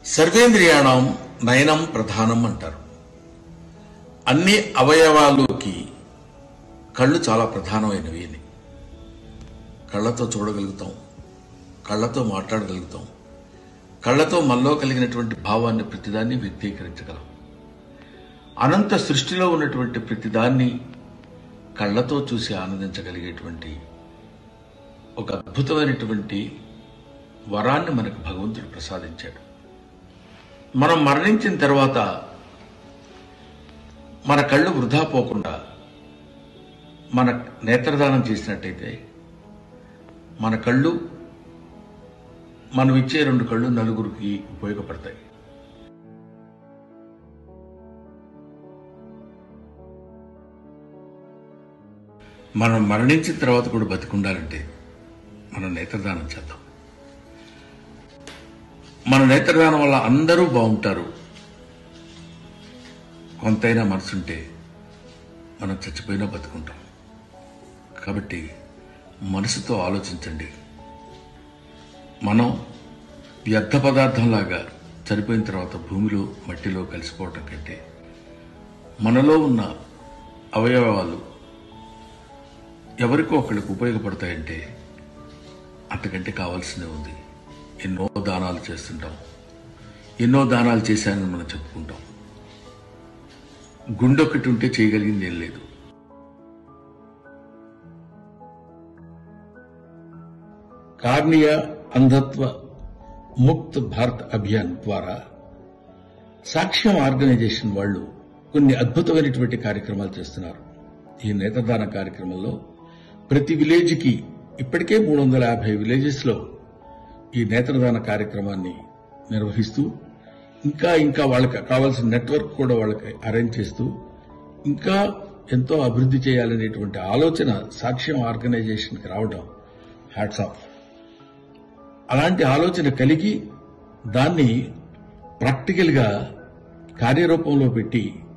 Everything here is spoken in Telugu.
సర్వేంద్రియాణం నయనం ప్రధానం అంటారు. అన్ని అవయవాలకి కళ్ళు చాలా ప్రధానమైనవి అని. కళ్ళతో చూడగలుగుతాం, కళ్ళతో మాట్లాడగలుగుతాం, కళ్ళతో మనలో కలిగినటువంటి భావాన్ని ప్రతిదాన్ని వ్యక్తీకరించగలం. అనంత సృష్టిలో ఉన్నటువంటి ప్రతిదాన్ని కళ్ళతో చూసి ఆనందించగలిగేటువంటి ఒక అద్భుతమైనటువంటి వరాన్ని మనకు భగవంతుడు ప్రసాదించాడు. మనం మరణించిన తర్వాత మన కళ్ళు వృధా పోకుండా మన నేత్రదానం చేసినట్టయితే మన కళ్ళు, మనం ఇచ్చే 2 కళ్ళు నలుగురికి ఉపయోగపడతాయి. మనం మరణించిన తర్వాత కూడా బతికుండాలంటే మనం నేత్రదానం చేద్దాం. మన నేత్రదానం వల్ల అందరూ బాగుంటారు. కొంతైనా మనసుంటే మనం చచ్చిపోయినా బతుకుంటాం. కాబట్టి మనసుతో ఆలోచించండి. మనం వ్యర్థ పదార్థంలాగా చనిపోయిన తర్వాత భూమిలో మట్టిలో కలిసిపోవటం కంటే మనలో ఉన్న అవయవాలు ఎవరికో ఒకళ్ళకి ఉపయోగపడతాయంటే అంతకంటే కావాల్సిందే ఉంది. ఎన్నో దానాలు చేస్తుంటాం, ఎన్నో దానాలు చేశానని మనం చెప్పుకుంటాం. గుండె ఒకటి ఉంటే చేయగలిగింది ఏం లేదు. కార్నియా అంధత్వ ముక్త్ భారత్ అభియాన్ ద్వారా సాక్ష్యం ఆర్గనైజేషన్ వాళ్ళు కొన్ని అద్భుతమైనటువంటి కార్యక్రమాలు చేస్తున్నారు. ఈ నేత్రదాన కార్యక్రమంలో ప్రతి విలేజ్కి ఇప్పటికే 350 విలేజెస్ లో ఈ నేత్రదాన కార్యక్రమాన్ని నిర్వహిస్తూ ఇంకా వాళ్ళకి కావాల్సిన నెట్వర్క్ కూడా వాళ్ళకి అరేంజ్ చేస్తూ ఇంకా ఎంతో అభివృద్ధి చేయాలనేటువంటి ఆలోచన సాక్ష్యం ఆర్గనైజేషన్కి రావడం హ్యాట్స్ ఆఫ్. అలాంటి ఆలోచన కలిగి దాన్ని ప్రాక్టికల్ గా కార్యరూపంలో పెట్టి